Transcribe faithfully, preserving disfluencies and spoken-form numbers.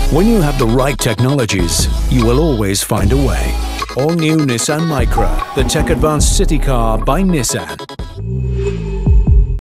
When you have the right technologies, you will always find a way. All new Nissan Micra, the tech-advanced city car by Nissan.